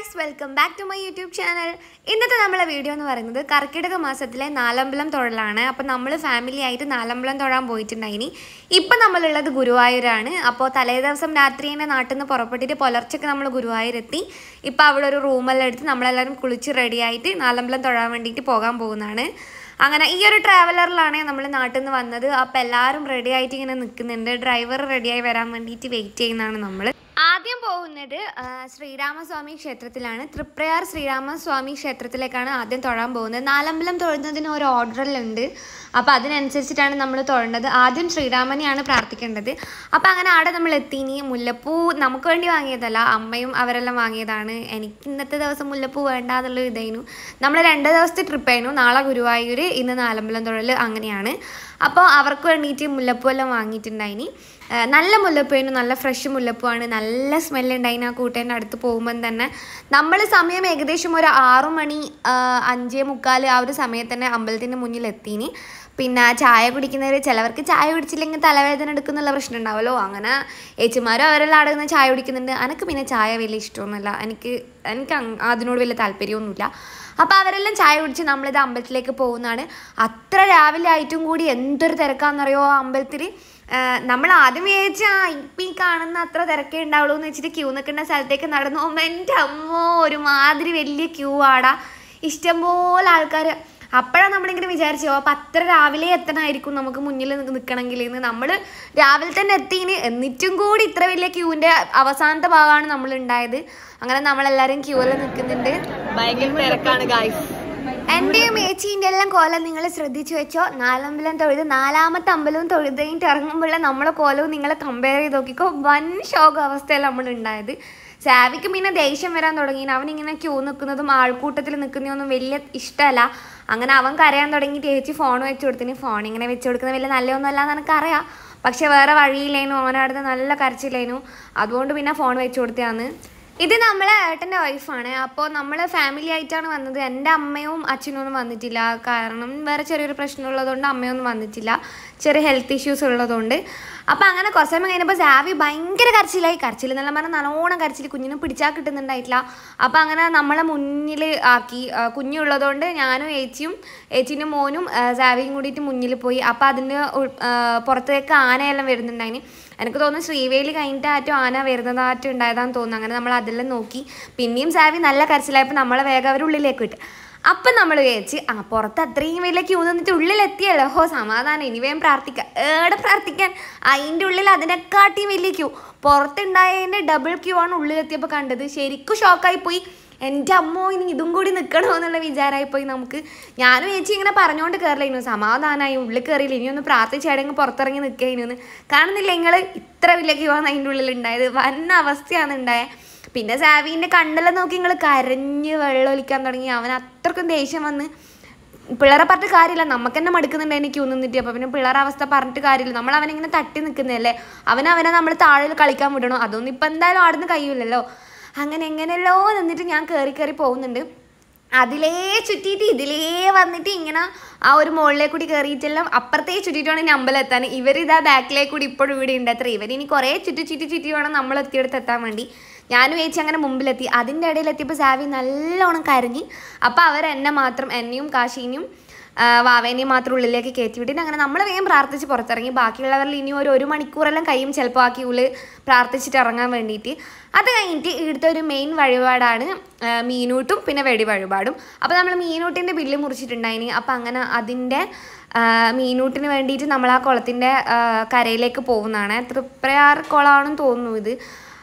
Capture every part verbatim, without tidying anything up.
guys, welcome back to my YouTube channel. ഇന്നത്തെ നമ്മളെ video എന്ന് പറയുന്നത് കർക്കിടക മാസത്തിലെ നാലമ്പലം തൊഴലാണ്. അപ്പോൾ നമ്മൾ ഫാമിലി ആയിട്ട് നാലമ്പലം തൊഴാൻ പോയിട്ടുണ്ടായിനി. ഇപ്പോൾ നമ്മളുള്ളത് ഗുരുവായൂരാണ്. അപ്പോൾ തലേ ദിവസം രാത്രി തന്നെ നാട്ടിൽ നിന്ന് പുറപ്പെട്ടിട്ട് പുലർച്ചയ്ക്ക് നമ്മൾ ഗുരുവായൂരെത്തി. ഇപ്പോൾ അവിടെ ഒരു റൂമെല്ലാം എടുത്ത് നമ്മളെല്ലാവരും കുളിച്ച് റെഡി ആയിട്ട് നാലമ്പലം തൊഴാൻ വേണ്ടിയിട്ട് പോകാൻ പോകുന്നതാണ്. അങ്ങനെ ഈ ഒരു ട്രാവലറിലാണ് നമ്മൾ നാട്ടിൽ നിന്ന് വന്നത്. അപ്പോൾ എല്ലാവരും റെഡി ആയിട്ട് ഇങ്ങനെ നിൽക്കുന്നുണ്ട്. ഡ്രൈവർ റെഡിയായി വരാൻ വേണ്ടിയിട്ട് വെയിറ്റ് ചെയ്യുന്നതാണ് നമ്മൾ. ആദ്യം പോകുന്നത് ശ്രീരാമസ്വാമി ക്ഷേത്രത്തിലാണ്. തൃപ്രയാർ ശ്രീരാമസ്വാമി ക്ഷേത്രത്തിലേക്കാണ് ആദ്യം തൊഴാൻ പോകുന്നത്. നാലമ്പലം തൊഴുന്നതിന് ഒരു ഓർഡറിലുണ്ട്. അപ്പോൾ അതിനനുസരിച്ചിട്ടാണ് നമ്മൾ തൊഴേണ്ടത്. ആദ്യം ശ്രീരാമനെയാണ് പ്രാർത്ഥിക്കേണ്ടത്. അപ്പോൾ അങ്ങനെ അവിടെ നമ്മൾ എത്തിനി. മുല്ലപ്പൂ നമുക്ക് വേണ്ടി വാങ്ങിയതല്ല, അമ്മയും അവരെല്ലാം വാങ്ങിയതാണ്. എനിക്ക് ഇന്നത്തെ ദിവസം മുല്ലപ്പൂ വേണ്ട എന്നുള്ള ഇതായിരുന്നു. നമ്മൾ രണ്ട് ദിവസത്തെ ട്രിപ്പായിരുന്നു. നാളെ ഗുരുവായൂർ, ഇന്ന് നാലമ്പലം തൊഴൽ, അങ്ങനെയാണ്. അപ്പോൾ അവർക്ക് വേണ്ടിയിട്ട് മുല്ലപ്പൂ എല്ലാം വാങ്ങിയിട്ടുണ്ടായിനി. നല്ല മുല്ലപ്പൂവിന് നല്ല ഫ്രഷ് മുല്ലപ്പൂവാണ്. നല്ല സ്മെല്ലുണ്ടായിന് ആ കൂട്ടേൻ്റെ അടുത്ത് പോകുമ്പം തന്നെ. നമ്മൾ സമയം ഏകദേശം ഒരു ആറു മണി അഞ്ചേ മുക്കാൽ ആ ഒരു സമയത്ത് തന്നെ അമ്പലത്തിൻ്റെ മുന്നിൽ എത്തീനി. പിന്നെ ചായ കുടിക്കുന്നവർ, ചിലവർക്ക് ചായ കുടിച്ചില്ലെങ്കിൽ തലവേദന എടുക്കുന്നുള്ള പ്രശ്നം ഉണ്ടാവുമല്ലോ. അങ്ങനെ ഏച്ചിമാരും അവരെല്ലാം അവിടെ നിന്ന് ചായ കുടിക്കുന്നുണ്ട്. എനിക്ക് പിന്നെ ചായ വലിയ ഇഷ്ടമൊന്നുമില്ല. എനിക്ക് എനിക്ക് അതിനോട് വലിയ താല്പര്യമൊന്നുമില്ല. അപ്പോൾ അവരെല്ലാം ചായ കുടിച്ച് നമ്മളിത് അമ്പലത്തിലേക്ക് പോകുന്നതാണ്. അത്ര രാവിലെ ആയിട്ടും കൂടി എന്തൊരു തിരക്കാണെന്നറിയോ ആ അമ്പലത്തിൽ. നമ്മൾ ആദ്യം വിചാരിച്ചാൽ ഇപ്പം ഈ കാണുന്ന അത്ര തിരക്കേ ഉണ്ടാവുള്ളൂ എന്ന് വെച്ചിട്ട് ക്യൂ നിൽക്കുന്ന സ്ഥലത്തേക്ക് നടന്നു പോകുമ്പോൾ എൻ്റെ അമ്മോ ഒരുമാതിരി വലിയ ക്യൂ ആടാ, ഇഷ്ടംപോലെ ആൾക്കാർ. അപ്പോഴാണ് നമ്മളിങ്ങനെ വിചാരിച്ചോ അപ്പം അത്ര രാവിലെ എത്തണമായിരിക്കും നമുക്ക് മുന്നിൽ നിൽക്കണമെങ്കിൽ എന്ന്. നമ്മൾ രാവിലെ തന്നെ എത്തിന്, എന്നിട്ടും കൂടി ഇത്ര വലിയ ക്യൂവിൻ്റെ അവസാനത്തെ ഭാഗമാണ് നമ്മൾ ഉണ്ടായത്. അങ്ങനെ നമ്മളെല്ലാവരും ക്യൂവിൽ നിൽക്കുന്നുണ്ട്. ഭയങ്കര തിരക്കാണ് ഗായ്സ്. എൻ്റെയും ഏച്ചീൻ്റെ എല്ലാം കോലം നിങ്ങൾ ശ്രദ്ധിച്ചു വെച്ചോ. നാലമ്പലം തൊഴുത് നാലാമത്തെ അമ്പലവും തൊഴുതേയിട്ട് ഇറങ്ങുമ്പോഴുള്ള നമ്മളെ കോലവും നിങ്ങൾ കമ്പയർ ചെയ്ത് നോക്കിക്കോ. വൻ ശോക അവസ്ഥയിൽ നമ്മളുണ്ടായത്. സാവിക്ക് പിന്നെ ദേഷ്യം വരാൻ തുടങ്ങി. അവനിങ്ങനെ ക്യൂ നിൽക്കുന്നതും ആൾക്കൂട്ടത്തിൽ നിൽക്കുന്നതൊന്നും വലിയ ഇഷ്ടമല്ല. അങ്ങനെ അവൻ കരയാൻ തുടങ്ങിയിട്ട് ചേച്ചി ഫോൺ വെച്ച് കൊടുത്തിന്. ഫോൺ ഇങ്ങനെ വെച്ച് കൊടുക്കുന്നത് വലിയ നല്ലതൊന്നും അല്ല എന്ന് എനിക്കറിയാം. പക്ഷെ വേറെ വഴിയില്ലേനു, അവനടുത്ത് നല്ല കരച്ചില്ലേനു. അതുകൊണ്ട് പിന്നെ ഫോൺ വെച്ച് കൊടുത്തതാണ്. ഇത് നമ്മളെ ഏട്ടൻ്റെ വൈഫാണ്. അപ്പോൾ നമ്മൾ ഫാമിലി ആയിട്ടാണ് വന്നത്. എൻ്റെ അമ്മയും അച്ഛനൊന്നും വന്നിട്ടില്ല. കാരണം വേറെ ചെറിയൊരു പ്രശ്നം ഉള്ളതുകൊണ്ട് അമ്മയൊന്നും വന്നിട്ടില്ല. ചെറിയ ഹെൽത്ത് ഇഷ്യൂസ് ഉള്ളതുകൊണ്ട്. അപ്പോൾ അങ്ങനെ കുറച്ച് സമയം കഴിഞ്ഞപ്പോൾ സാവി ഭയങ്കര കരച്ചിലായി. കരച്ചിൽ എന്നെല്ലാം പറഞ്ഞാൽ നല്ലോണം കരച്ചിൽ, കുഞ്ഞിനെ പിടിച്ചാൽ കിട്ടുന്നുണ്ടായിട്ടില്ല. അപ്പോൾ അങ്ങനെ നമ്മളെ മുന്നിൽ ആക്കി. കുഞ്ഞുള്ളതുകൊണ്ട് ഞാനും ഏച്ചിയും ഏച്ചീൻ്റെ മോനും സാവിയും കൂടിയിട്ട് മുന്നിൽ പോയി. അപ്പോൾ അതിൻ്റെ പുറത്തേക്ക് ആനയെല്ലാം വരുന്നുണ്ടായിന്. എനിക്ക് തോന്നുന്നു ശ്രീവേലി കഴിഞ്ഞിട്ടാറ്റും ആന വരുന്നതാറ്റും ഉണ്ടായതാന്ന് തോന്നുന്നു. അങ്ങനെ നമ്മൾ അതെല്ലാം നോക്കി. പിന്നെയും സാവി നല്ല കരച്ചിലായപ്പോൾ നമ്മളെ വേഗം അവർ ഉള്ളിലേക്ക് വിട്ട്. അപ്പം നമ്മൾ വിചാരിച്ച് ആ പുറത്ത് അത്രയും വലിയ ക്യൂ നിന്നിട്ട് ഉള്ളിലെത്തിയല്ലോ, ഹോ സമാധാനം, ഇനി വേഗം പ്രാർത്ഥിക്കാം. ഏടെ പ്രാർത്ഥിക്കാൻ, അതിൻ്റെ ഉള്ളിൽ അതിനെക്കാട്ടിയും വലിയ ക്യൂ. പുറത്തുണ്ടായതിൻ്റെ ഡബിൾ ക്യൂ ആണ് ഉള്ളിലെത്തിയപ്പോൾ കണ്ടത്. ശരിക്കും ഷോക്കായി പോയി. എൻ്റെ അമ്മോ ഇനി ഇതും കൂടി നിൽക്കണോ എന്നുള്ള വിചാരമായിപ്പോയി നമുക്ക്. ഞാനും ചേച്ചി ഇങ്ങനെ പറഞ്ഞുകൊണ്ട് കയറില്ലായിരുന്നു. സമാധാനമായി ഉള്ളിൽ കയറിയില്ല, ഇനിയൊന്ന് പ്രാർത്ഥിച്ചേടെങ്കിൽ പുറത്തിറങ്ങി നിൽക്കുകയായിരുന്നു. കാണുന്നില്ല നിങ്ങൾ ഇത്ര വലിയ ക്യൂ ആണ് അതിൻ്റെ ഉള്ളിൽ ഉണ്ടായത്. വൻ അവസ്ഥയാണ് ഉണ്ടായത്. പിന്നെ സാവീൻ്റെ കണ്ണെല്ലാം നോക്കി നിങ്ങൾ കരഞ്ഞ് വെള്ളമൊലിക്കാൻ തുടങ്ങി. അവൻ അത്രക്കും ദേഷ്യം വന്ന്. പിള്ളേരെ പറഞ്ഞിട്ട് കാര്യമില്ല, നമുക്ക് തന്നെ മടുക്കുന്നുണ്ട് അതിന് ക്യൂ നിന്നിട്ട്. അപ്പോൾ പിന്നെ പിള്ളേരുടെ അവസ്ഥ പറഞ്ഞിട്ട് കാര്യമില്ല. നമ്മൾ അവനിങ്ങനെ തട്ടി നിൽക്കുന്നതല്ലേ, അവനവനെ നമ്മൾ താഴെ കളിക്കാൻ വിടണോ? അതൊന്നും ഇപ്പം എന്തായാലും ആടുന്ന് കഴിയില്ലല്ലോ. അങ്ങനെ എങ്ങനെയല്ലോ നിന്നിട്ട് ഞാൻ കയറി കയറി പോകുന്നുണ്ട്. അതിലേ ചുറ്റിയിട്ട് ഇതിലേ വന്നിട്ട് ഇങ്ങനെ ആ ഒരു മുകളിലേക്ക് കൂടി കയറിയിട്ടെല്ലാം അപ്പുറത്തേ ചുറ്റിയിട്ടാണ് ഇനി അമ്പലം എത്താൻ. ഇവരിതാ ബാക്കിലേക്ക് കൂടി ഇപ്പോഴും ഇവിടെ ഉണ്ട് അത്ര. ഇവരിനി കുറേ ചുറ്റി ചുറ്റി ചുറ്റി വേണം നമ്മൾ എത്തിയെടുത്ത് എത്താൻ വേണ്ടി. ഞാനും ചേച്ചി അങ്ങനെ മുമ്പിലെത്തി. അതിൻ്റെ ഇടയിലെത്തിയപ്പോൾ സാവി നല്ലോണം കരഞ്ഞി. അപ്പോൾ അവർ എന്നെ മാത്രം, എന്നെയും കാശീനെയും വാവേനെയും മാത്രം ഉള്ളിലേക്ക് കയറ്റി വിട്ടിട്ട് അങ്ങനെ നമ്മൾ വേഗം പ്രാർത്ഥിച്ച് പുറത്തിറങ്ങി. ബാക്കിയുള്ളവരിൽ ഇനി ഒരു ഒരു മണിക്കൂറെല്ലാം കഴിയും ചിലപ്പോൾ ആക്കി ഉള്ളിൽ പ്രാർത്ഥിച്ചിട്ട് ഇറങ്ങാൻ വേണ്ടിയിട്ട്. അത് കഴിഞ്ഞിട്ട് ഇവിടുത്തെ ഒരു മെയിൻ വഴിപാടാണ് മീനൂട്ടും പിന്നെ വെടി വഴിപാടും. അപ്പോൾ നമ്മൾ മീനൂട്ടിൻ്റെ ബില്ല് മുറിച്ചിട്ടുണ്ടായിനി. അപ്പോൾ അങ്ങനെ അതിൻ്റെ മീനൂട്ടിന് വേണ്ടിയിട്ട് നമ്മൾ ആ കുളത്തിൻ്റെ കരയിലേക്ക് പോകുന്നതാണ്. തൃപ്രയാർ കുളമാണെന്ന് തോന്നുന്നു ഇത്.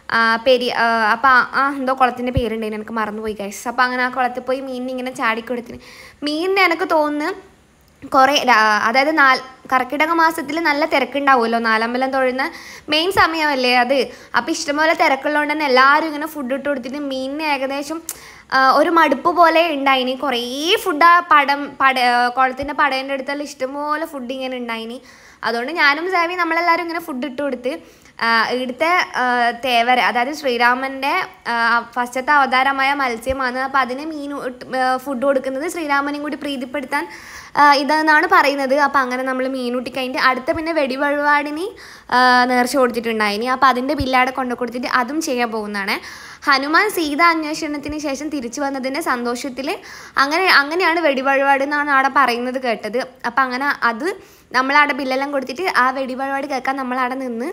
പെരി അപ്പോൾ ആ എന്തോ കുളത്തിൻ്റെ പേരുണ്ടായിരുന്നു, എനിക്ക് മറന്നുപോയി ഗൈസ്. അപ്പോൾ അങ്ങനെ ആ കുളത്തിൽ പോയി മീനിനെ ഇങ്ങനെ ചാടിക്കൊടുത്തിന്. മീനിനെ എനിക്ക് തോന്നുന്നു കുറേ, അതായത് നാല് കർക്കിടക മാസത്തിൽ നല്ല തിരക്കുണ്ടാവുമല്ലോ, നാലമ്പലം തൊഴുന്ന മെയിൻ സമയമല്ലേ അത്. അപ്പോൾ ഇഷ്ടംപോലെ തിരക്കുള്ളതുകൊണ്ട് തന്നെ എല്ലാവരും ഇങ്ങനെ ഫുഡ് ഇട്ട് കൊടുത്തിട്ട് മീനിന് ഏകദേശം ഒരു മടുപ്പ് പോലെ ഉണ്ടായിനി. കുറേ ഫുഡ് ആ പടം പട കുളത്തിൻ്റെ പടേൻ്റെ അടുത്തെല്ലാം ഇഷ്ടംപോലെ ഫുഡ് ഇങ്ങനെ ഉണ്ടായിനി. അതുകൊണ്ട് ഞാനും സാവി നമ്മളെല്ലാവരും ഇങ്ങനെ ഫുഡ് ഇട്ട് കൊടുത്ത് ഇവിടുത്തെ തേവര അതായത് ശ്രീരാമൻ്റെ ഫസ്റ്റത്തെ അവതാരമായ മത്സ്യമാണ്. അപ്പോൾ അതിന് മീൻ ഫുഡ് കൊടുക്കുന്നത് ശ്രീരാമനെയും കൂടി പ്രീതിപ്പെടുത്താൻ ഇതെന്നാണ് പറയുന്നത്. അപ്പോൾ അങ്ങനെ നമ്മൾ മീനൂട്ടി കഴിഞ്ഞിട്ട് അടുത്ത പിന്നെ വെടിവഴിപാടിന് നേർച്ച കൊടുത്തിട്ടുണ്ടായിനി. അപ്പോൾ അതിൻ്റെ ബില്ലാടെ കൊണ്ടു കൊടുത്തിട്ട് അതും ചെയ്യാൻ പോകുന്നതാണ്. ഹനുമാൻ സീത അന്വേഷണത്തിന് ശേഷം തിരിച്ചു വന്നതിൻ്റെ സന്തോഷത്തിൽ അങ്ങനെ അങ്ങനെയാണ് വെടിവഴിപാട് എന്നാണ് അവിടെ പറയുന്നത് കേട്ടത്. അപ്പം അങ്ങനെ അത് നമ്മളവിടെ ബില്ലെല്ലാം കൊടുത്തിട്ട് ആ വെടിവഴിപാട് കേൾക്കാൻ നമ്മളവിടെ നിന്ന്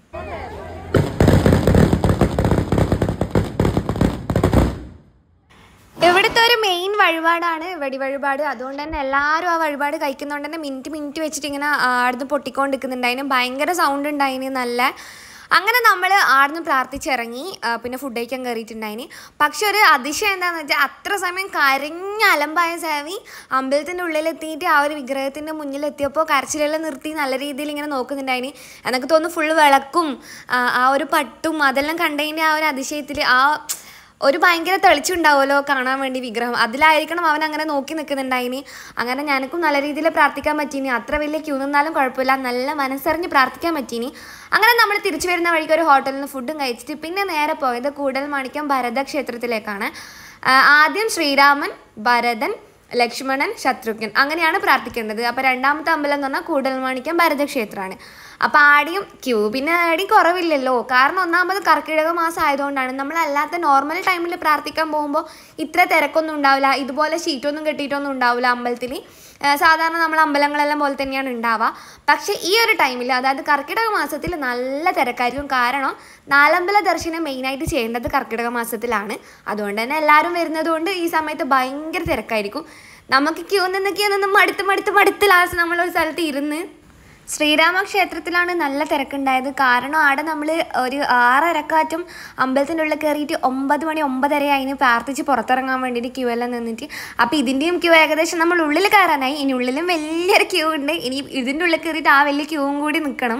ഇവിടുത്തെ ഒരു മെയിൻ വഴിപാടാണ് വെടിവഴിപാട്. അതുകൊണ്ട് തന്നെ എല്ലാവരും ആ വഴിപാട് കഴിക്കുന്നതുകൊണ്ട് തന്നെ മിനിറ്റ് മിനിറ്റ് വെച്ചിട്ട് ഇങ്ങനെ ആടുന്ന് പൊട്ടിക്കൊണ്ടിരിക്കുന്നുണ്ടായിന്. ഭയങ്കര സൗണ്ട് ഉണ്ടായിന് നല്ല. അങ്ങനെ നമ്മൾ ആടുന്ന് പ്രാർത്ഥിച്ചിറങ്ങി പിന്നെ ഫുഡ് കഴിക്കാൻ കയറിയിട്ടുണ്ടായിന്. പക്ഷെ ഒരു അതിശയം എന്താണെന്ന് വെച്ചാൽ അത്ര സമയം കരഞ്ഞ അലമ്പായ സേവി അമ്പലത്തിൻ്റെ ഉള്ളിലെത്തിയിട്ട് ആ ഒരു വിഗ്രഹത്തിൻ്റെ മുന്നിലെത്തിയപ്പോൾ കരച്ചിലെല്ലാം നിർത്തി നല്ല രീതിയിൽ ഇങ്ങനെ നോക്കുന്നുണ്ടായിന്. എനിക്ക് തോന്നുന്നു ഫുള്ള് വിളക്കും ആ ഒരു പട്ടും അതെല്ലാം കണ്ടതിൻ്റെ ആ ഒരു അതിശയത്തിൽ ആ ഒരു ഭയങ്കര തെളിച്ചുണ്ടാവുമല്ലോ കാണാൻ വേണ്ടി വിഗ്രഹം, അതിലായിരിക്കണം അവൻ അങ്ങനെ നോക്കി നിൽക്കുന്നുണ്ടായിനി. അങ്ങനെ ഞാനക്കും നല്ല രീതിയിൽ പ്രാർത്ഥിക്കാൻ പറ്റീനി. അത്ര വലിയ ക്യൂ നിന്നാലും കുഴപ്പമില്ല, നല്ല മനസ്സറിഞ്ഞ് പ്രാർത്ഥിക്കാൻ പറ്റീനി. അങ്ങനെ നമ്മൾ തിരിച്ചു വരുന്ന വഴിക്ക് ഒരു ഹോട്ടലിൽ നിന്ന് ഫുഡും കഴിച്ചിട്ട് പിന്നെ നേരെ പോയത് കൂടൽമാണിക്യം ഭരത ക്ഷേത്രത്തിലേക്കാണ്. ആദ്യം ശ്രീരാമൻ, ഭരതൻ, ലക്ഷ്മണൻ, ശത്രുഘ്നൻ അങ്ങനെയാണ് പ്രാർത്ഥിക്കേണ്ടത്. അപ്പോൾ രണ്ടാമത്തെ അമ്പലം എന്ന് പറഞ്ഞാൽ കൂടൽമാണിക്യം ഭരതക്ഷേത്രമാണ്. അപ്പോൾ ആടിയും ക്യൂ പിന്നെ ആടിയും കുറവില്ലല്ലോ. കാരണം ഒന്നാമത് കർക്കിടക മാസം ആയതുകൊണ്ടാണ്. നമ്മളല്ലാത്ത നോർമൽ ടൈമിൽ പ്രാർത്ഥിക്കാൻ പോകുമ്പോൾ ഇത്ര തിരക്കൊന്നും ഉണ്ടാവില്ല, ഇതുപോലെ ഷീറ്റൊന്നും കെട്ടിയിട്ടൊന്നും ഉണ്ടാവില്ല അമ്പലത്തിൽ. സാധാരണ നമ്മൾ അമ്പലങ്ങളെല്ലാം പോലെ തന്നെയാണ് ഉണ്ടാവുക. പക്ഷേ ഈ ഒരു ടൈമിൽ അതായത് കർക്കിടക മാസത്തിൽ നല്ല തിരക്കായിരിക്കും. കാരണം നാലമ്പല ദർശനം മെയിനായിട്ട് ചെയ്യേണ്ടത് കർക്കിടക മാസത്തിലാണ്. അതുകൊണ്ട് തന്നെ എല്ലാവരും വരുന്നത് കൊണ്ട് ഈ സമയത്ത് ഭയങ്കര തിരക്കായിരിക്കും. നമുക്ക് ക്യൂ നിന്ന് ക്യൂ നിന്ന് മടുത്ത് മടുത്ത് മടുത്ത് ലാസ്റ്റ് നമ്മളൊരു സ്ഥലത്ത് ഇരുന്ന് ശ്രീരാമ ക്ഷേത്രത്തിലാണ് നല്ല തിരക്കുണ്ടായത്. കാരണം അവിടെ നമ്മൾ ഒരു ആറരക്കാറ്റും അമ്പലത്തിൻ്റെ ഉള്ളിൽ കയറിയിട്ട് ഒമ്പത് മണി ഒമ്പതര അതിന് പ്രാർത്ഥിച്ച് പുറത്തിറങ്ങാൻ വേണ്ടിയിട്ട് ക്യൂ എല്ലാം നിന്നിട്ട്. അപ്പോൾ ഇതിൻ്റെയും ക്യൂ ഏകദേശം നമ്മൾ ഉള്ളിൽ കയറാനായി. ഇനി ഉള്ളിലും വലിയൊരു ക്യൂ ഉണ്ട്. ഇനി ഇതിൻ്റെ ഉള്ളിൽ കയറിയിട്ട് ആ വലിയ ക്യൂവും കൂടി നിൽക്കണം.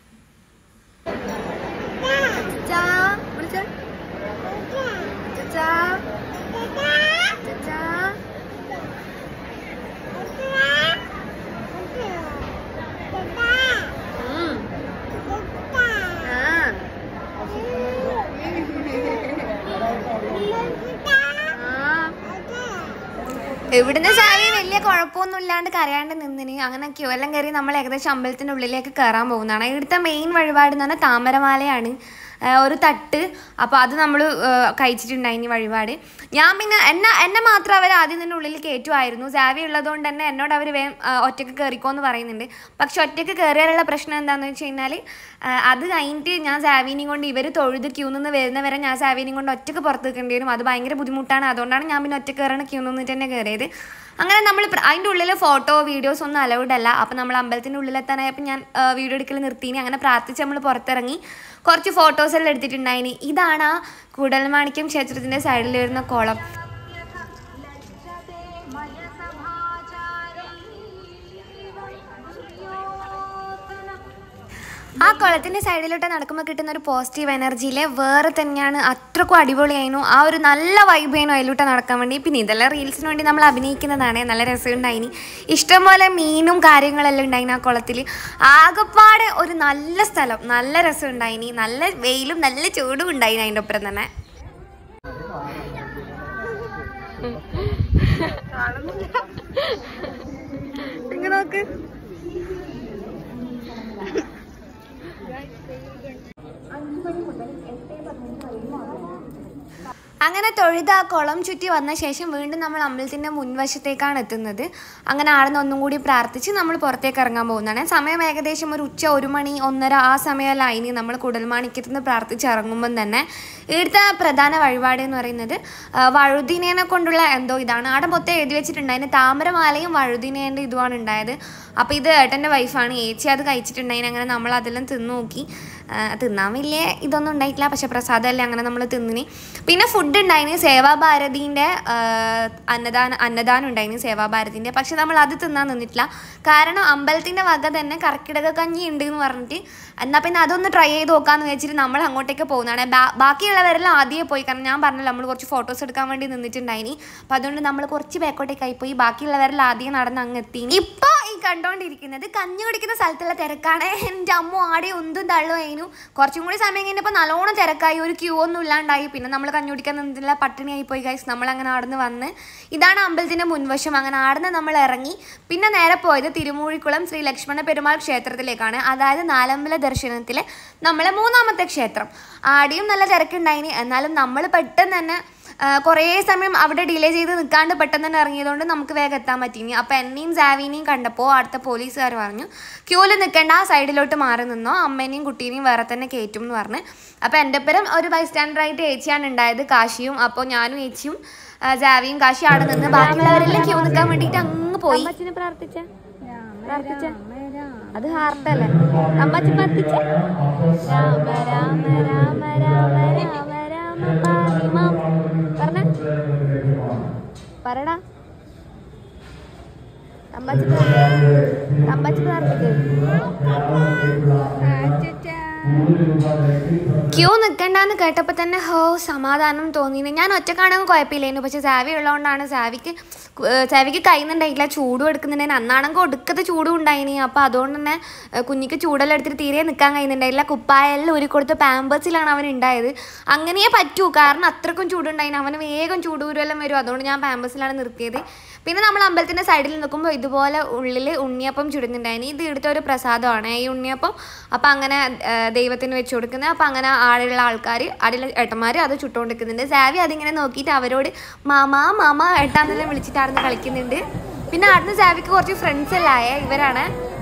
ഇവിടുന്ന് സാരി വലിയ കുഴപ്പമൊന്നും ഇല്ലാണ്ട് കരയാണ്ട് നിന്നിന്. അങ്ങനെ ക്യൂ എല്ലാം കയറി നമ്മൾ ഏകദേശം അമ്പലത്തിൻ്റെ ഉള്ളിലേക്ക് കയറാൻ പോകുന്നതാണ്. ഇവിടുത്തെ മെയിൻ വഴിപാട് എന്ന് പറഞ്ഞാൽ താമരമാലയാണ്, ഒരു തട്ട്. അപ്പോൾ അത് നമ്മൾ കഴിച്ചിട്ടുണ്ടായിനി വഴിപാട്. ഞാൻ പിന്നെ എന്നെ എന്നെ മാത്രം അവർ ആദ്യം തന്നെ ഉള്ളിൽ കയറ്റുമായിരുന്നു. സാവി ഉള്ളതുകൊണ്ട് തന്നെ എന്നോട് അവർ വേഗം ഒറ്റയ്ക്ക് കയറിക്കോ എന്ന് പറയുന്നുണ്ട്. പക്ഷെ ഒറ്റയ്ക്ക് കയറിയാലുള്ള പ്രശ്നം എന്താണെന്ന് വെച്ച് കഴിഞ്ഞാൽ അത് കഴിഞ്ഞിട്ട് ഞാൻ സാവിനെയും കൊണ്ട് ഇവർ തൊഴുത് ക്യൂ നിന്ന് വരുന്നവരെ ഞാൻ സാവിനെയും കൊണ്ട് ഒറ്റയ്ക്ക് പുറത്ത് നിൽക്കേണ്ടി വരും. അത് ഭയങ്കര ബുദ്ധിമുട്ടാണ്. അതുകൊണ്ടാണ് ഞാൻ പിന്നെ ഒറ്റയ്ക്ക് കയറണ ക്യൂ നിന്നിട്ട് തന്നെ കയറിയത്. അങ്ങനെ നമ്മൾ അതിൻ്റെ ഉള്ളിൽ ഫോട്ടോ വീഡിയോസ് ഒന്നും അലൗഡ് അല്ല. അപ്പോൾ നമ്മൾ അമ്പലത്തിൻ്റെ ഉള്ളിലെത്താനായപ്പോൾ ഞാൻ വീഡിയോ എടുക്കൽ നിർത്തിനി. അങ്ങനെ പ്രാർത്ഥിച്ച് നമ്മൾ പുറത്തിറങ്ങി കുറച്ച് ഫോട്ടോസെല്ലാം എടുത്തിട്ടുണ്ടായിനി. ഇതാണ് ആ കൂടൽമാണിക്യം ക്ഷേത്രത്തിൻ്റെ സൈഡിൽ വരുന്ന കുളം. ആ കുളത്തിൻ്റെ സൈഡിലോട്ട് നടക്കുമ്പോൾ കിട്ടുന്ന ഒരു പോസിറ്റീവ് എനർജിയിലെ വേറെ തന്നെയാണ്. അത്രക്കും അടിപൊളിയായിരുന്നു. ആ ഒരു നല്ല വൈബായിരുന്നു അതിലോട്ട് നടക്കാൻ വേണ്ടി. പിന്നെ ഇതെല്ലാം റീൽസിന് വേണ്ടി നമ്മൾ അഭിനയിക്കുന്നതാണ്. നല്ല രസമുണ്ടായിനി. ഇഷ്ടംപോലെ മീനും കാര്യങ്ങളെല്ലാം ഉണ്ടായിന് ആ കുളത്തിൽ. ആകെപ്പാടെ ഒരു നല്ല സ്ഥലം, നല്ല രസമുണ്ടായിനി. നല്ല വെയിലും നല്ല ചൂടും ഉണ്ടായിന് അതിൻ്റെ ഒപ്പം തന്നെ. നോക്ക് അങ്ങനെ തൊഴുത് ആ കുളം ചുറ്റി വന്ന ശേഷം വീണ്ടും നമ്മൾ അമ്പലത്തിൻ്റെ മുൻവശത്തേക്കാണ് എത്തുന്നത്. അങ്ങനെ ആടുന്ന് ഒന്നും കൂടി പ്രാർത്ഥിച്ച് നമ്മൾ പുറത്തേക്ക് ഇറങ്ങാൻ പോകുന്നതാണ്. സമയം ഏകദേശം ഒരു ഉച്ച ഒരു മണി ഒന്നര ആ സമയമെല്ലാം ഇനി നമ്മൾ കൂടൽമാണിക്യത്തിൽ നിന്ന് പ്രാർത്ഥിച്ച് ഇറങ്ങുമ്പം തന്നെ ഇവിടുത്തെ പ്രധാന വഴിപാട് എന്ന് പറയുന്നത് വഴുതിനേനെ കൊണ്ടുള്ള എന്തോ ഇതാണ്. അവിടെ മൊത്തം എഴുതി വെച്ചിട്ടുണ്ട്. അതിന് താമരമാലയും വഴുതിനേൻ്റെ ഇതുമാണ് ഉണ്ടായത്. അപ്പോൾ ഇത് ഏട്ടൻ്റെ വൈഫാണ്, ഏച്ചി അത് കഴിച്ചിട്ടുണ്ടായിന്. അങ്ങനെ നമ്മൾ അതെല്ലാം തിന്നു നോക്കി. തിന്നാൻ വലിയ ഇതൊന്നും ഉണ്ടായിട്ടില്ല, പക്ഷേ പ്രസാദമല്ലേ അങ്ങനെ നമ്മൾ തിന്നിന്. പിന്നെ ഫുഡ് ഉണ്ടായിന് സേവാഭാരതീൻ്റെ അന്നദാനം അന്നദാനം ഉണ്ടായിന് സേവാഭാരതീൻ്റെ. പക്ഷെ നമ്മൾ അത് തിന്നാൻ നിന്നിട്ടില്ല. കാരണം അമ്പലത്തിൻ്റെ വക തന്നെ കർക്കിടക കഞ്ഞി ഉണ്ട് എന്ന് പറഞ്ഞിട്ട് എന്നാൽ പിന്നെ അതൊന്ന് ട്രൈ ചെയ്ത് നോക്കാമെന്ന് വെച്ചിട്ട് നമ്മൾ അങ്ങോട്ടേക്ക് പോകുന്നതാണ്. ബാക്കിയുള്ളവരെല്ലാം ആദ്യമേ പോയി. കാരണം ഞാൻ പറഞ്ഞല്ലോ നമ്മൾ കുറച്ച് ഫോട്ടോസ് എടുക്കാൻ വേണ്ടി നിന്നിട്ടുണ്ടായിനി. അപ്പോൾ അതുകൊണ്ട് നമ്മൾ കുറച്ച് ബാക്കോട്ടേക്കായി പോയി. ബാക്കിയുള്ളവരെല്ലാം ആദ്യം നടന്ന് അങ്ങ് എത്തി. ഇപ്പോൾ ഈ കണ്ടോണ്ടിരിക്കുന്നത് കഞ്ഞി കുടിക്കുന്ന സ്ഥലത്തുള്ള തിരക്കാണ്. എൻ്റെ അമ്മ ആടെ ഒന്നും തള്ളും അതിനു കുറച്ചും കൂടി സമയം കഴിഞ്ഞപ്പോൾ നല്ലോണം തിരക്കായി, ഒരു ക്യൂ ഒന്നും ഇല്ലാണ്ടായി. പിന്നെ നമ്മൾ കഞ്ഞി കുടിക്കാൻ നിന്നില്ല, പട്ടിണിയായി പോയി ഗൈസ്. നമ്മൾ അങ്ങനെ ആടുന്ന് വന്ന് ഇതാണ് അമ്പലത്തിൻ്റെ മുൻവശം. അങ്ങനെ ആടുന്ന് നമ്മൾ ഇറങ്ങി പിന്നെ നേരെ പോയത് തിരുമൂഴിക്കുളം ശ്രീ ലക്ഷ്മണ പെരുമാൾ ക്ഷേത്രത്തിലേക്കാണ്. അതായത് നാലമ്പല ദർശനത്തിലെ നമ്മളെ മൂന്നാമത്തെ ക്ഷേത്രം. ആടെയും നല്ല തിരക്കുണ്ടായിന്, എന്നാലും നമ്മൾ പെട്ടെന്ന് തന്നെ കുറേ സമയം അവിടെ ഡിലേ ചെയ്ത് നിൽക്കാണ്ട് പെട്ടെന്ന് തന്നെ ഇറങ്ങിയതുകൊണ്ട് നമുക്ക് വേഗം എത്താൻ പറ്റിനി. അപ്പോൾ എന്നെയും സാവിനെയും കണ്ടപ്പോൾ അടുത്ത പോലീസുകാർ പറഞ്ഞു ക്യൂവിൽ നിൽക്കേണ്ട, ആ സൈഡിലോട്ട് മാറി നിന്നോ, അമ്മേനെയും കുട്ടീനെയും വേറെ തന്നെ കയറ്റും എന്ന് പറഞ്ഞ്. അപ്പോൾ എൻ്റെ ഒപ്പം ഒരു ബൈസ്റ്റാൻഡറായിട്ട് ഏച്ചിയാണ് ഉണ്ടായത്, കാശിയും. അപ്പോൾ ഞാനും ഏച്ചിയും സാവിയും കാശി അവിടെ നിന്ന് ബാക്കിയുള്ളവരെല്ലാം ക്യൂ നിൽക്കാൻ വേണ്ടിയിട്ട് അങ്ങ് പോയി. അമ്മച്ചിനെ പ്രാർത്ഥിച്ച പ്രാർത്ഥിച്ച അത് ഹാർട്ടല്ലേ? അമ്മച്ചി പ്രാർത്ഥിച്ച രാമ രാമ രാമ രാമ രാമ രാമ പാഹിമാം പറഞ്ഞ പറടാ. അമ്മച്ചി അമ്മച്ചി പ്രാർത്ഥിക്കേ. ക്യൂ നിൽക്കണ്ടെന്ന് കേട്ടപ്പോൾ തന്നെ ഹോ സമാധാനം തോന്നിയിരുന്നു. ഞാൻ ഒറ്റക്കാണെങ്കിൽ കുഴപ്പമില്ലായിരുന്നു, പക്ഷെ സാവി ഉള്ളതുകൊണ്ടാണ്. സാവിക്ക് സാവിക്ക് കഴിയുന്നുണ്ടായില്ല, ചൂടും എടുക്കുന്നുണ്ടായിരുന്നു. അന്നാണെങ്കിൽ ഒടുക്കത്തെ ചൂടും ഉണ്ടായിനി. അപ്പോൾ അതുകൊണ്ട് തന്നെ കുഞ്ഞിക്ക് ചൂടെല്ലാം എടുത്തിട്ട് തീരെ നിൽക്കാൻ കഴിയുന്നുണ്ടായില്ല. കുപ്പായെല്ലാം ഒരു കൊടുത്ത് പാമ്പേഴ്സിലാണ് അവൻ ഉണ്ടായത്. അങ്ങനെയേ പറ്റൂ, കാരണം അത്രക്കും ചൂടുണ്ടായിന്. അവന് വേഗം ചൂടൂരെല്ലാം വരും, അതുകൊണ്ട് ഞാൻ പാമ്പേഴ്സിലാണ് നിർത്തിയത്. പിന്നെ നമ്മൾ അമ്പലത്തിൻ്റെ സൈഡിൽ നിൽക്കുമ്പോൾ ഇതുപോലെ ഉള്ളിൽ ഉണ്ണിയപ്പം ചുടുന്നുണ്ടായിന്. ഇത് ഇവിടുത്തെ ഒരു പ്രസാദമാണ് ഈ ഉണ്ണിയപ്പം. അപ്പം അങ്ങനെ ദൈവത്തിന് വെച്ച് കൊടുക്കുന്നത്. അപ്പം അങ്ങനെ ആടെയുള്ള ആൾക്കാർ, ആടെയുള്ള ഏട്ടന്മാർ അത് ചുട്ടുകൊണ്ടിരിക്കുന്നുണ്ട്. സാവി അതിങ്ങനെ നോക്കിയിട്ട് അവരോട് മാമാ മാമ ഏട്ടാന്നെല്ലാം വിളിച്ചിട്ടായിരുന്നു കളിക്കുന്നുണ്ട്. പിന്നെ അവിടുന്ന് സാവിക്ക് കുറച്ച് ഫ്രണ്ട്സ് എല്ലാം ആയ ഇവരാണ്.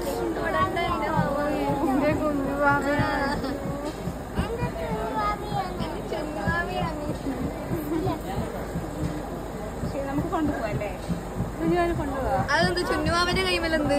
അതെന്ത് ചുന്നുമാവന്റെ കൈമലെന്ത്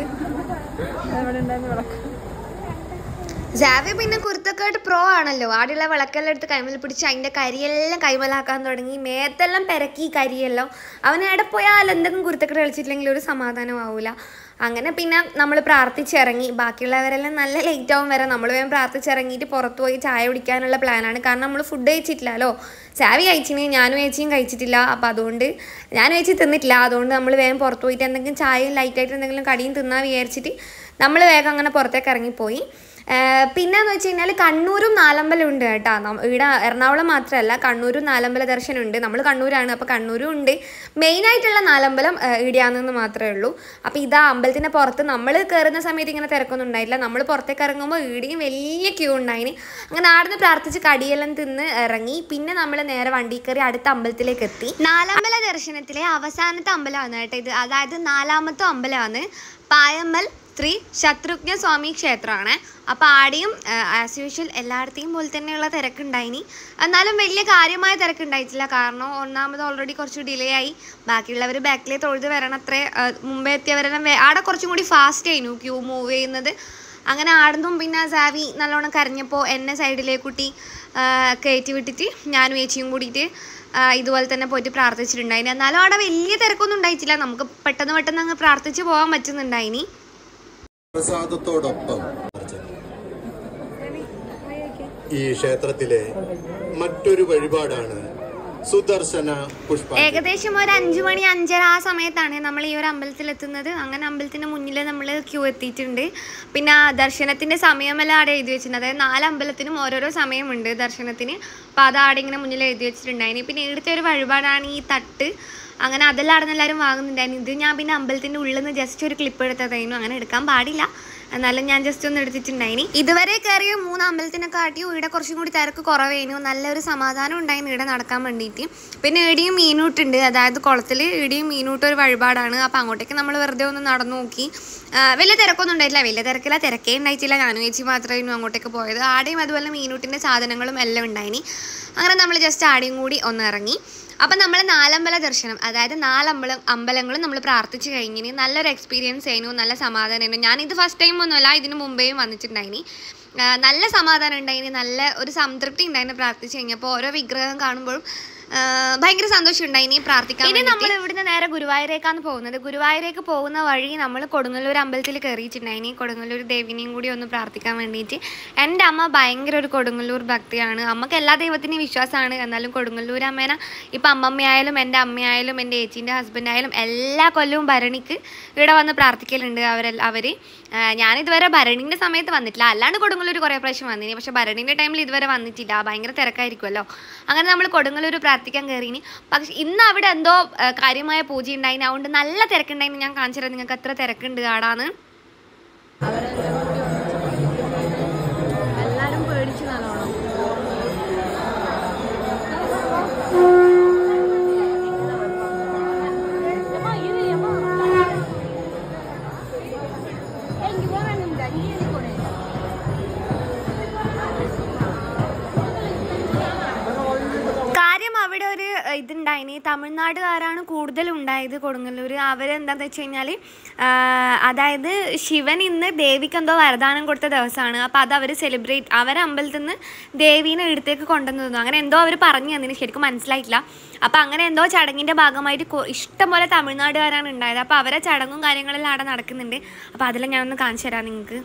സാവി പിന്നെ കുരുത്തക്കേട്ട് പ്രോ ആണല്ലോ. ആടെയുള്ള വിളക്കെല്ലാം എടുത്ത് കൈമൽ പിടിച്ച് അതിൻ്റെ കരിയെല്ലാം കൈമലാക്കാൻ തുടങ്ങി. മേത്തെല്ലാം പെരക്കി കരിയെല്ലാം. അവൻ എവിടെ പോയാൽ എന്തെങ്കിലും കുരുത്തക്കേട് കളിച്ചിട്ടില്ലെങ്കിൽ ഒരു സമാധാനം ആവില്ല. അങ്ങനെ പിന്നെ നമ്മൾ പ്രാർത്ഥിച്ചിറങ്ങി. ബാക്കിയുള്ളവരെല്ലാം നല്ല ലേറ്റ് ആവും വരെ. നമ്മൾ വേഗം പ്രാർത്ഥിച്ചിറങ്ങിയിട്ട് പുറത്ത് പോയി ചായ കുടിക്കാനുള്ള പ്ലാനാണ്. കാരണം നമ്മൾ ഫുഡ് കഴിച്ചിട്ടില്ലല്ലോ. സാവി കഴിച്ചിന്, ഞാനും ഏച്ചിയും കഴിച്ചിട്ടില്ല. അപ്പോൾ അതുകൊണ്ട് ഞാനും ഏച്ചി തിന്നിട്ടില്ല. അതുകൊണ്ട് നമ്മൾ വേഗം പുറത്ത് പോയിട്ട് എന്തെങ്കിലും ചായയും ലൈറ്റായിട്ട് എന്തെങ്കിലും കടിയും തിന്നാൻ വിചാരിച്ചിട്ട് നമ്മൾ വേഗം അങ്ങനെ പുറത്തേക്ക് ഇറങ്ങിപ്പോയി. പിന്നെയെന്ന് വെച്ച് കഴിഞ്ഞാൽ കണ്ണൂരും നാലമ്പലം ഉണ്ട് കേട്ടോ. ഇവിടെ എറണാകുളം മാത്രമല്ല, കണ്ണൂരും നാലമ്പല ദർശനമുണ്ട്. നമ്മൾ കണ്ണൂരാണ്, അപ്പോൾ കണ്ണൂരും ഉണ്ട്. മെയിനായിട്ടുള്ള നാലമ്പലം ഇടിയാന്നെന്ന് മാത്രമേ ഉള്ളൂ. അപ്പോൾ ഇതാ അമ്പലത്തിൻ്റെ പുറത്ത് നമ്മൾ കയറുന്ന സമയത്ത് ഇങ്ങനെ തിരക്കൊന്നും ഉണ്ടായില്ല. നമ്മൾ പുറത്തേക്ക് ഇറങ്ങുമ്പോൾ ഇടിയും വലിയ ക്യൂ ഉണ്ടായിന്. അങ്ങനെ ആടുന്ന് പ്രാർത്ഥിച്ച് കടിയെല്ലാം തിന്ന് ഇറങ്ങി. പിന്നെ നമ്മൾ നേരെ വണ്ടി കയറി അടുത്ത അമ്പലത്തിലേക്ക് എത്തി. നാലമ്പല ദർശനത്തിലെ അവസാനത്തെ അമ്പലമാണ് കേട്ടോ ഇത്. അതായത് നാലാമത്തെ അമ്പലമാണ് പായമ്മൽ ശ്രീ ശത്രുഘ്ന സ്വാമി ക്ഷേത്രമാണ്. അപ്പോൾ ആടെയും ആസ് യൂഷ്വൽ എല്ലായിടത്തെയും പോലെ തന്നെയുള്ള തിരക്കുണ്ടായിനി. എന്നാലും വലിയ കാര്യമായ തിരക്കുണ്ടായിട്ടില്ല, കാരണം ഒന്നാമത് ഓൾറെഡി കുറച്ച് ഡിലേ ആയി. ബാക്കിയുള്ളവർ ബാക്കിലെ തൊഴുത് വരണം. അത്രേ മുമ്പേ എത്തിയവരെല്ലാം ആടെ കുറച്ചും കൂടി ഫാസ്റ്റ് ആയിരുന്നു ക്യൂ മൂവ് ചെയ്യുന്നത്. അങ്ങനെ ആടുന്നും പിന്നെ സാവി നല്ലോണം കരഞ്ഞപ്പോൾ എന്നെ സൈഡിലേക്കൂട്ടി കയറ്റി വിട്ടിട്ട് ഞാനും ഏച്ചിയും കൂടിയിട്ട് ഇതുപോലെ തന്നെ പോയിട്ട് പ്രാർത്ഥിച്ചിട്ടുണ്ടായിനി. എന്നാലും അവിടെ വലിയ തിരക്കൊന്നും ഉണ്ടായിട്ടില്ല. നമുക്ക് പെട്ടെന്ന് പെട്ടെന്ന് അങ്ങ് പ്രാർത്ഥിച്ച് പോകാൻ പറ്റുന്നുണ്ടായിനി. പ്രസാദത്തോടൊപ്പം ഈ ക്ഷേത്രത്തിലെ മറ്റൊരു വഴിപാടാണ് സുദർശന പുഷ്പം. ഏകദേശം ഒരു അഞ്ചു മണി അഞ്ചര ആ സമയത്താണ് നമ്മൾ ഈ ഒരു അമ്പലത്തിലെത്തുന്നത്. അങ്ങനെ അമ്പലത്തിന്റെ മുന്നിൽ നമ്മൾ ക്യൂ എത്തിയിട്ടുണ്ട്. പിന്നെ ദർശനത്തിന്റെ സമയമെല്ലാം അവിടെ എഴുതി വെച്ചിട്ടുണ്ട്. അതായത് നാല് അമ്പലത്തിനും ഓരോരോ സമയമുണ്ട് ദർശനത്തിന്. അപ്പോൾ അത് അവിടെ ഇങ്ങനെ മുന്നിൽ എഴുതി വെച്ചിട്ടുണ്ടായിന്. പിന്നെ ഇവിടുത്തെ ഒരു വഴിപാടാണ് ഈ തട്ട്. അങ്ങനെ അതെല്ലാം അവിടെ നിന്ന് എല്ലാവരും വാങ്ങുന്നുണ്ടായിരുന്നു. ഇത് ഞാൻ പിന്നെ അമ്പലത്തിൻ്റെ ഉള്ളിൽ നിന്ന് ജസ്റ്റ് ഒരു ക്ലിപ്പ് എടുത്തതായിരുന്നു. അങ്ങനെ എടുക്കാൻ പാടില്ല, എന്നാലും ഞാൻ ജസ്റ്റ് ഒന്ന് എടുത്തിട്ടുണ്ടായിനി. ഇതുവരെ കയറിയ മൂന്ന് അമ്പലത്തിനെ കാട്ടിയും ഇവിടെ കുറച്ചും കൂടി തിരക്ക് കുറവായിരുന്നു. നല്ലൊരു സമാധാനം ഉണ്ടായിരുന്നു ഇവിടെ നടക്കാൻ വേണ്ടിയിട്ട്. പിന്നെ ഇടിയും മീനൂട്ടുണ്ട്, അതായത് കുളത്തിൽ ഇടിയും മീനൂട്ട് ഒരു വഴിപാടാണ്. അപ്പോൾ അങ്ങോട്ടേക്ക് നമ്മൾ വെറുതെ ഒന്ന് നടന്നു നോക്കി. വലിയ തിരക്കൊന്നും ഉണ്ടായിട്ടില്ല, വലിയ തിരക്കില്ല, തിരക്കേ ഉണ്ടായിട്ടില്ല. ഞാനും ചേച്ചി മാത്രമായിരുന്നു അങ്ങോട്ടേക്ക് പോയത്. ആടെയും അതുപോലെ മീനൂട്ടിൻ്റെ സാധനങ്ങളും എല്ലാം ഉണ്ടായിനി. അങ്ങനെ നമ്മൾ ജസ്റ്റ് ആടെയും കൂടി ഒന്ന് ഇറങ്ങി. അപ്പം നമ്മൾ നാലമ്പല ദർശനം, അതായത് നാലമ്പലം അമ്പലങ്ങളും നമ്മൾ പ്രാർത്ഥിച്ച് കഴിഞ്ഞിന്. നല്ലൊരു എക്സ്പീരിയൻസ് ആയിരുന്നു, നല്ല സമാധാനമായിരുന്നു. ഞാനിത് ഫസ്റ്റ് ടൈം ഒന്നുമല്ല, ഇതിന് മുമ്പേയും വന്നിട്ടുണ്ടായിനി. നല്ല സമാധാനം ഉണ്ടായിന്, നല്ല ഒരു സംതൃപ്തി ഉണ്ടായിരുന്നു പ്രാർത്ഥിച്ച് കഴിഞ്ഞപ്പോൾ. ഓരോ വിഗ്രഹം കാണുമ്പോഴും ഭയങ്കര സന്തോഷം ഉണ്ടായി ഇനി പ്രാർത്ഥിക്കാൻ. ഇനി നമ്മൾ ഇവിടുന്ന് നേരെ ഗുരുവായൂരേക്കാണ് പോകുന്നത്. ഗുരുവായൂരേക്ക് പോകുന്ന വഴി നമ്മൾ കൊടുങ്ങല്ലൂർ അമ്പലത്തിൽ കയറിയിട്ടുണ്ടായിനി കൊടുങ്ങല്ലൂർ ദേവിനെയും കൂടി ഒന്ന് പ്രാർത്ഥിക്കാൻ വേണ്ടിയിട്ട്. എൻ്റെ അമ്മ ഭയങ്കര ഒരു കൊടുങ്ങല്ലൂർ ഭക്തിയാണ്. അമ്മക്ക് എല്ലാ ദൈവത്തിനെയും വിശ്വാസമാണ്. എന്നാലും കൊടുങ്ങല്ലൂർ അമ്മേനെ ഇപ്പം അമ്മമ്മയായാലും എൻ്റെ അമ്മയായാലും എൻ്റെ ഏച്ചീൻ്റെ ഹസ്ബൻഡായാലും എല്ലാ കൊല്ലവും ഭരണിക്ക് ഇവിടെ വന്ന് പ്രാർത്ഥിക്കലുണ്ട് അവരെല്ലാം. അവർ ഞാനിതുവരെ ഭരണീൻ്റെ സമയത്ത് വന്നിട്ടില്ല, അല്ലാണ്ട് കൊടുങ്ങല്ലൂർ കുറേ പ്രാവശ്യം വന്നിനി. പക്ഷേ ഭരണീൻ്റെ ടൈമിൽ ഇതുവരെ വന്നിട്ടില്ല, ഭയങ്കര തിരക്കായിരിക്കുമല്ലോ. അങ്ങനെ നമ്മൾ കൊടുങ്ങല്ലൂർ പ്രാർത്ഥിക്കാൻ കയറിനി. പക്ഷെ ഇന്ന് അവിടെ എന്തോ കാര്യമായ പൂജ ഉണ്ടായിന്, അതുകൊണ്ട് നല്ല തിരക്കുണ്ടായിന്. ഞാൻ കാണിച്ചു തരാം നിങ്ങൾക്ക് എത്ര തിരക്കുണ്ട് ആടാന്ന്. എല്ലാരും പേടിച്ചു നല്ലോണം. ഇതുണ്ടായിന് തമിഴ്നാടുകാരാണ് കൂടുതലുണ്ടായത് കൊടുങ്ങല്ലൂർ. അവരെന്താണെന്ന് വെച്ച് കഴിഞ്ഞാൽ അതായത് ശിവൻ ഇന്ന് ദേവിക്ക് എന്തോ വരദാനം കൊടുത്ത ദിവസമാണ്. അപ്പോൾ അത് അവർ സെലിബ്രേറ്റ് അവരെ അമ്പലത്തിൽ നിന്ന് ദേവീനെ ഇടത്തേക്ക് കൊണ്ടുവന്നു തന്നു. അങ്ങനെ എന്തോ അവർ പറഞ്ഞു തന്നിന്, ശരിക്കും മനസ്സിലായിട്ടില്ല. അപ്പോൾ അങ്ങനെ എന്തോ ചടങ്ങിൻ്റെ ഭാഗമായിട്ട് ഇഷ്ടംപോലെ തമിഴ്നാടുകാരാണ് ഉണ്ടായത്. അപ്പോൾ അവരെ ചടങ്ങും കാര്യങ്ങളെല്ലാം അവിടെ നടക്കുന്നുണ്ട്. അപ്പോൾ അതെല്ലാം ഞാനൊന്ന് കാണിച്ചു തരാം നിങ്ങൾക്ക്.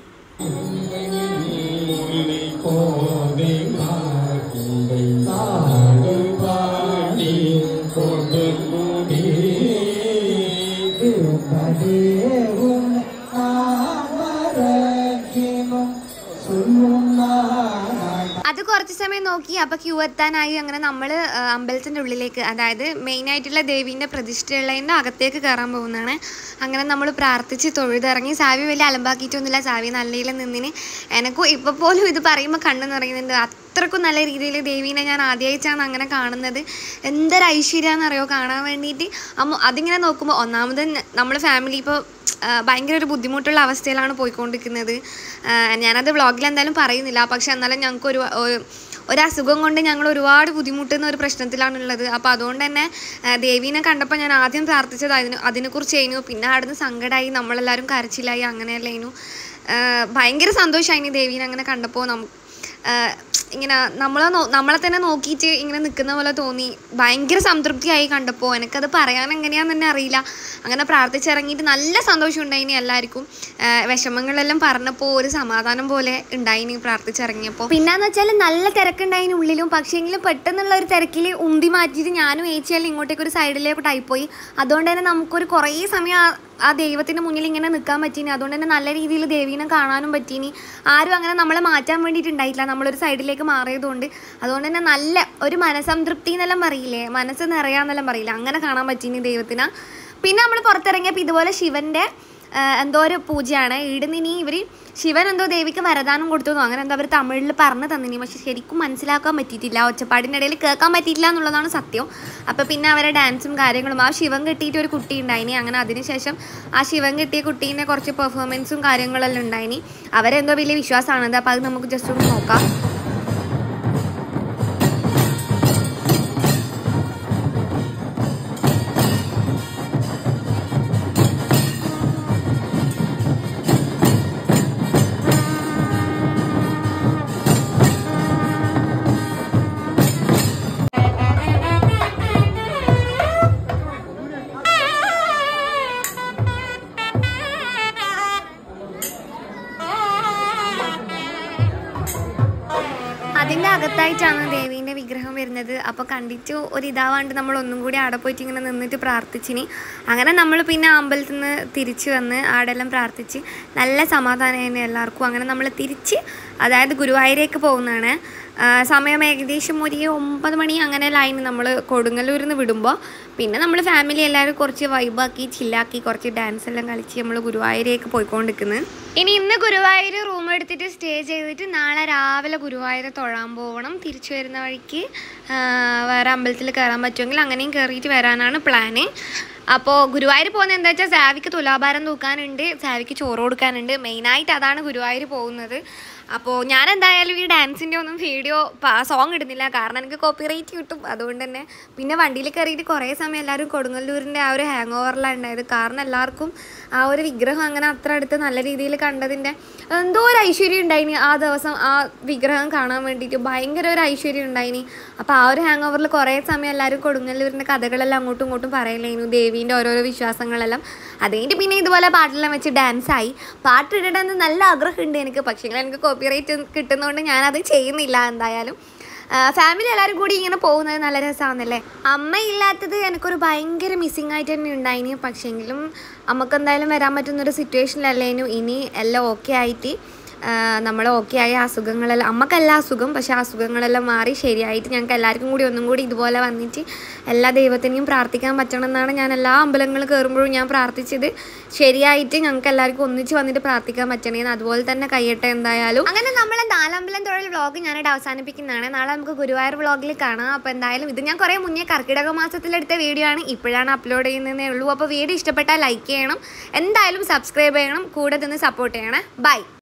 അത് കുറച്ച് സമയം നോക്കി. അപ്പോൾ ക്യൂ എത്താനായി. അങ്ങനെ നമ്മൾ അമ്പലത്തിൻ്റെ ഉള്ളിലേക്ക്, അതായത് മെയിനായിട്ടുള്ള ദേവീൻ്റെ പ്രതിഷ്ഠയുള്ളതിൻ്റെ അകത്തേക്ക് കയറാൻ പോകുന്നതാണ്. അങ്ങനെ നമ്മൾ പ്രാർത്ഥിച്ച് തൊഴുതിറങ്ങി. സാവി വലിയ അലമ്പാക്കിയിട്ടൊന്നുമില്ല, സാവി നല്ല രീതിയിൽ നിന്നിന്. എനിക്കും ഇപ്പോൾ പോലും ഇത് പറയുമ്പോൾ കണ്ണ് നിറയുന്നുണ്ട്. അത്രക്കും നല്ല രീതിയിൽ ദേവീനെ ഞാൻ ആദ്യമായിട്ടാണ് അങ്ങനെ കാണുന്നത്. എന്തൊരു ഐശ്വര്യമാണെന്നറിയോ കാണാൻ വേണ്ടിയിട്ട്. അമ്മ അതിങ്ങനെ നോക്കുമ്പോൾ ഒന്നാമത് നമ്മൾ ഫാമിലി ഇപ്പോൾ ഭയങ്കര ഒരു ബുദ്ധിമുട്ടുള്ള അവസ്ഥയിലാണ് പോയിക്കൊണ്ടിരിക്കുന്നത്. ഞാനത് വ്ളോഗിൽ എന്തായാലും പറയുന്നില്ല, പക്ഷെ എന്നാലും ഞങ്ങൾക്ക് ഒരു ഒരു അസുഖം കൊണ്ട് ഞങ്ങൾ ഒരുപാട് ബുദ്ധിമുട്ടുന്ന ഒരു പ്രശ്നത്തിലാണുള്ളത്. അപ്പോൾ അതുകൊണ്ട് തന്നെ ദേവീനെ കണ്ടപ്പോൾ ഞാൻ ആദ്യം പ്രാർത്ഥിച്ചത് അതിന് അതിനെക്കുറിച്ചായിരുന്നു. പിന്നെ അവിടുന്ന് സങ്കടമായി, നമ്മളെല്ലാവരും കരച്ചിലായി, അങ്ങനെയല്ലായിരുന്നു. ഭയങ്കര സന്തോഷമായി ദേവീനെ അങ്ങനെ കണ്ടപ്പോൾ. നമുക്ക് ഇങ്ങനെ നമ്മളെ നമ്മളെ തന്നെ നോക്കിയിട്ട് ഇങ്ങനെ നിൽക്കുന്ന പോലെ തോന്നി. ഭയങ്കര സംതൃപ്തിയായി കണ്ടപ്പോൾ. എനിക്കത് പറയാൻ എങ്ങനെയാണെന്ന് തന്നെ അറിയില്ല. അങ്ങനെ പ്രാർത്ഥിച്ചിറങ്ങിയിട്ട് നല്ല സന്തോഷം ഉണ്ടായിനി എല്ലാവർക്കും. വിഷമങ്ങളെല്ലാം പറഞ്ഞപ്പോൾ ഒരു സമാധാനം പോലെ ഉണ്ടായിനി പ്രാർത്ഥിച്ചിറങ്ങിയപ്പോൾ. പിന്നെയെന്ന് വെച്ചാൽ നല്ല തിരക്കുണ്ടായിന് ഉള്ളിലും. പക്ഷേങ്കിലും പെട്ടെന്നുള്ള ഒരു തിരക്കിൽ ഉന്തി മാറ്റിയിട്ട് ഞാനും ഏച്ചിയെല്ലാം ഇങ്ങോട്ടേക്ക് ഒരു സൈഡിലേക്കോട്ടായി പോയി. അതുകൊണ്ട് തന്നെ നമുക്കൊരു കുറേ സമയം ആ ദൈവത്തിൻ്റെ മുന്നിൽ ഇങ്ങനെ നിൽക്കാൻ പറ്റീനി. അതുകൊണ്ട് തന്നെ നല്ല രീതിയിൽ ദേവീനെ കാണാനും പറ്റീനി. ആരും അങ്ങനെ നമ്മളെ മാറ്റാൻ വേണ്ടിയിട്ടുണ്ടായിട്ടില്ല, നമ്മളൊരു സൈഡിലേക്ക് മാറിയതുകൊണ്ട്. അതുകൊണ്ട് തന്നെ നല്ല ഒരു മനസ്സംതൃപ്തി എന്നെല്ലാം പറയില്ലേ, മനസ്സ് നിറയാന്നെല്ലാം പറയില്ല, അങ്ങനെ കാണാൻ പറ്റീനി ദൈവത്തിനെ. പിന്നെ നമ്മൾ പുറത്തിറങ്ങിയപ്പോൾ ഇതുപോലെ ശിവൻ്റെ എന്തോ ഒരു പൂജയാണ്. ഇടുന്നിനി ഇവർ ശിവൻ എന്തോ ദേവിക്ക് വരദാനം കൊടുത്തു, അങ്ങനെ എന്തോ അവർ തമിഴിൽ പറഞ്ഞു തന്നിനി. പക്ഷെ ശരിക്കും മനസ്സിലാക്കാൻ പറ്റിയിട്ടില്ല, ഒച്ചപ്പാടിൻ്റെ ഇടയിൽ കേൾക്കാൻ പറ്റിയിട്ടില്ല എന്നുള്ളതാണ് സത്യം. അപ്പോൾ പിന്നെ അവരെ ഡാൻസും കാര്യങ്ങളും, ആ ശിവൻ കെട്ടിയിട്ട് ഒരു കുട്ടി ഉണ്ടായിനി. അങ്ങനെ അതിനുശേഷം ആ ശിവൻ കെട്ടിയ കുട്ടീനെ കുറച്ച് പെർഫോമൻസും കാര്യങ്ങളെല്ലാം ഉണ്ടായിനി. അവരെന്തോ വലിയ വിശ്വാസമാണത്. അപ്പോൾ അത് നമുക്ക് ജസ്റ്റ് ഒന്ന് നോക്കാം. അതിൻ്റെ അകത്തായിട്ടാണ് ദേവീൻ്റെ വിഗ്രഹം വരുന്നത്. അപ്പോൾ കണ്ടിട്ട് ഒരു ഇതാവാണ്ട് നമ്മൾ ഒന്നും കൂടി അവിടെ പോയിട്ട് ഇങ്ങനെ നിന്നിട്ട് പ്രാർത്ഥിച്ചിനി. അങ്ങനെ നമ്മൾ പിന്നെ അമ്പലത്തിൽ നിന്ന് തിരിച്ച് വന്ന് ആടെല്ലാം പ്രാർത്ഥിച്ച് നല്ല സമാധാനമായിരുന്നു എല്ലാവർക്കും. അങ്ങനെ നമ്മൾ തിരിച്ച് അതായത് ഗുരുവായൂരേക്ക് പോകുന്നതാണ്. സമയം ഏകദേശം ഒരു ഒമ്പത് മണി അങ്ങനെ ലൈന് നമ്മൾ കൊടുങ്ങല്ലൂരിൽ നിന്ന് വിടുമ്പോൾ പിന്നെ നമ്മൾ ഫാമിലി എല്ലാവരും കുറച്ച് വൈബാക്കി ചില്ലാക്കി കുറച്ച് ഡാൻസ് എല്ലാം കളിച്ച് നമ്മൾ ഗുരുവായൂരേക്ക് പോയിക്കൊണ്ടിരിക്കുന്നത്. ഇനി ഇന്ന് ഗുരുവായൂർ റൂം എടുത്തിട്ട് സ്റ്റേ ചെയ്തിട്ട് നാളെ രാവിലെ ഗുരുവായൂർ തൊഴാൻ പോകണം. തിരിച്ചു വരുന്ന വഴിക്ക് വേറെ അമ്പലത്തിൽ കയറാൻ പറ്റുമെങ്കിൽ അങ്ങനെയും കയറിയിട്ട് വരാനാണ് പ്ലാന്. അപ്പോൾ ഗുരുവായൂർ പോകുന്നത് എന്താ വെച്ചാൽ സാവിക്ക് തുലാഭാരം തൂക്കാനുണ്ട്, സാവിക്ക് ചോറ് കൊടുക്കാനുണ്ട്. മെയിനായിട്ട് അതാണ് ഗുരുവായൂർ പോകുന്നത്. അപ്പോൾ ഞാൻ എന്തായാലും ഈ ഡാൻസിൻ്റെ ഒന്നും വീഡിയോ സോങ് ഇടുന്നില്ല, കാരണം എനിക്ക് കോപ്പിറൈറ്റ് കിട്ടും. അതുകൊണ്ട് തന്നെ പിന്നെ വണ്ടിയിൽ കയറിയിട്ട് കുറേ സമയം എല്ലാവരും കൊടുങ്ങല്ലൂരിൻ്റെ ആ ഒരു ഹാങ് ഓവറിലാണ് ഉണ്ടായത്. കാരണം എല്ലാവർക്കും ആ ഒരു വിഗ്രഹം അങ്ങനെ അത്ര അടുത്ത് നല്ല രീതിയിൽ കണ്ടതിൻ്റെ എന്തോ ഒരു ഐശ്വര്യം ഉണ്ടായിനി ആ ദിവസം. ആ വിഗ്രഹം കാണാൻ വേണ്ടിയിട്ട് ഭയങ്കര ഒരു ഐശ്വര്യം ഉണ്ടായിനി. അപ്പോൾ ആ ഒരു ഹാങ് ഓവറിൽ കുറേ സമയം എല്ലാവരും കൊടുങ്ങല്ലൂരിൻ്റെ കഥകളെല്ലാം അങ്ങോട്ടും ഇങ്ങോട്ടും പറയലായിരുന്നു, ദേവീൻ്റെ ഓരോരോ വിശ്വാസങ്ങളെല്ലാം. അതുകഴിഞ്ഞിട്ട് പിന്നെ ഇതുപോലെ പാട്ടെല്ലാം വെച്ച് ഡാൻസായി. പാട്ടിടണമെന്ന് നല്ല ആഗ്രഹമുണ്ട് എനിക്ക്, പക്ഷേ എനിക്ക് കോപ്പിറൈറ്റ് കിട്ടുന്നതുകൊണ്ട് ഞാനത് ചെയ്യുന്നില്ല. എന്തായാലും ഫാമിലി എല്ലാവരും കൂടി ഇങ്ങനെ പോകുന്നത് നല്ല രസമാണെന്നല്ലേ. അമ്മ ഇല്ലാത്തത് എനിക്കൊരു ഭയങ്കര മിസ്സിങ് ആയിട്ട് തന്നെ ഉണ്ടായിന്. പക്ഷേങ്കിലും നമുക്ക് എന്തായാലും വരാൻ പറ്റുന്നൊരു സിറ്റുവേഷനിലല്ലേനു. ഇനി എല്ലാം ഓക്കെ ആയിട്ട് നമ്മൾ ഓക്കെ ആയ അസുഖങ്ങളെല്ലാം, അമ്മക്കല്ല അസുഖം, പക്ഷേ അസുഖങ്ങളെല്ലാം മാറി ശരിയായിട്ട് ഞങ്ങൾക്ക് എല്ലാവർക്കും കൂടി ഒന്നും കൂടി ഇതുപോലെ വന്നിട്ട് എല്ലാ ദൈവത്തിനെയും പ്രാർത്ഥിക്കാൻ പറ്റണം എന്നാണ് ഞാൻ എല്ലാ അമ്പലങ്ങളിൽ കയറുമ്പോഴും ഞാൻ പ്രാർത്ഥിച്ചത്. ശരിയായിട്ട് ഞങ്ങൾക്ക് എല്ലാവർക്കും ഒന്നിച്ച് വന്നിട്ട് പ്രാർത്ഥിക്കാൻ പറ്റണേന്ന്. അതുപോലെ തന്നെ കഴിയട്ടെ എന്തായാലും. അങ്ങനെ നമ്മളെ നാലമ്പലം തൊഴിൽ വ്ളോഗ് ഞാനിവിടെ അവസാനിപ്പിക്കുന്നതാണ്. നാളെ നമുക്ക് ഗുരുവായൂർ വ്ളോഗിൽ കാണാം. അപ്പോൾ എന്തായാലും ഇത് ഞാൻ കുറേ മുന്നേ കർക്കിടക മാസത്തിലെടുത്ത വീഡിയോ ആണ്, ഇപ്പോഴാണ് അപ്ലോഡ് ചെയ്യുന്നതേ ഉള്ളൂ. അപ്പോൾ വീഡിയോ ഇഷ്ടപ്പെട്ടാൽ ലൈക്ക് ചെയ്യണം, എന്തായാലും സബ്സ്ക്രൈബ് ചെയ്യണം, കൂടെ നിന്ന് സപ്പോർട്ട് ചെയ്യണേ. ബൈ.